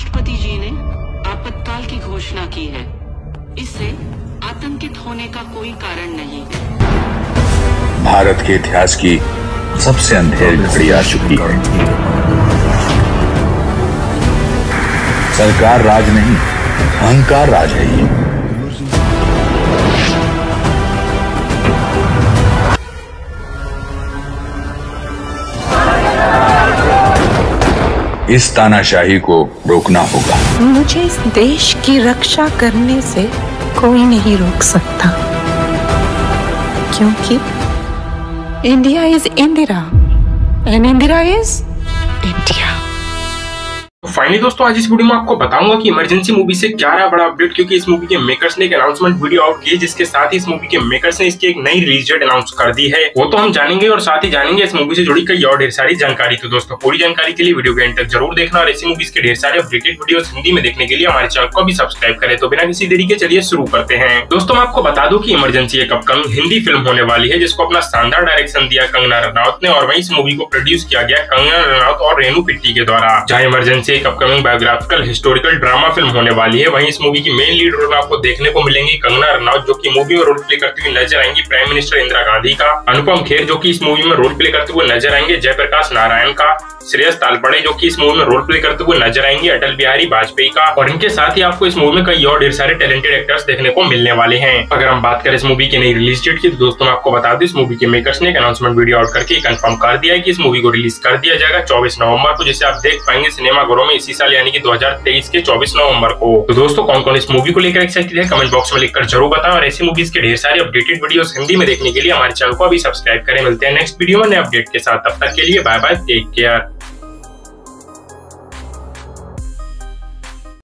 राष्ट्रपति जी ने आपातकाल की घोषणा की है। इससे आतंकित होने का कोई कारण नहीं है। भारत के इतिहास की सबसे अंधेरी घड़ी आ चुकी है। सरकार राज नहीं, अहंकार राज है ये। इस तानाशाही को रोकना होगा। मुझे इस देश की रक्षा करने से कोई नहीं रोक सकता, क्योंकि India is Indira and Indira is India. Finally दोस्तों, आज इस वीडियो में आपको बताऊंगा कि इमरजेंसी मूवी से क्या रहा बड़ा अपडेट, क्योंकि इस मूवी के मेकर्स ने एक अनाउंसमेंट वीडियो आउट की, जिसके साथ ही इस मूवी के मेकर्स ने इसकी एक नई रिलीज डेट अनाउंस कर दी है। वो तो हम जानेंगे और साथ ही जानेंगे इस मूवी से जुड़ी कई और ढेर सारी जानकारी। तो दोस्तों, पूरी जानकारी के लिए वीडियो के एंड तक जरूर देखना और ऐसी मूवीज के ढेर सारे अपडेटेड वीडियोस हिंदी में देखने के लिए हमारे चैनल को भी सब्सक्राइब करें। तो बिना किसी देरी के चलिए शुरू करते हैं। दोस्तों, मैं आपको बता दूं कि इमरजेंसी एक अपकमिंग हिंदी फिल्म होने वाली है, जिसको अपना शानदार डायरेक्शन दिया कंगना रनौत ने, और वहीं इस मूवी को प्रोड्यूस किया गया कंगना रनौत और रेणु पिट्टी के द्वारा। जहां इमरजेंसी एक upcoming biographical historical drama film होने वाली है, वहीं इस मूवी की मेन लीड रोल में आपको देखने को मिलेंगी कंगना रनौत, जो कि मूवी में रोल प्ले करती हुई नजर आएंगी प्राइम मिनिस्टर इंदिरा गांधी का, अनुपम खेर जो कि इस मूवी में रोल प्ले करते हुए नजर आएंगे जयप्रकाश नारायण का, श्रेयस तालपड़े जो कि इस मूवी में रोल प्ले करते हुए नजर आएंगे अटल बिहारी वाजपेयी का, और इनके साथ ही आपको इस मूवी में कई और ढेर सारे टैलेंटेड एक्टर्स देखने को मिलने वाले हैं। अगर हम बात करें इस मूवी की नई रिलीज डेट की, तो दोस्तों मैं आपको बता दूं, इस मूवी के मेकर्स ने एक अनाउंसमेंट वीडियो आउट करके कंफर्म कर दिया है कि इस मूवी को रिलीज कर दिया जाएगा 24 नवंबर को, जिसे आप देख पाएंगे सिनेमाघरों में इसी साल यानी कि 2023 के 24 नवंबर को। तो दोस्तों, कौन कौन इस मूवी को लेकर एक्साइटेड है कमेंट बॉक्स में लिखकर जरूर बताएं, और ऐसी मूवीज के ढेर सारे अपडेटेड वीडियोस हिंदी में देखने के लिए हमारे चैनल को अभी सब्सक्राइब करें। मिलते हैं नेक्स्ट वीडियो में नए अपडेट के साथ, तब तक के लिए बाय बाय, टेक केयर।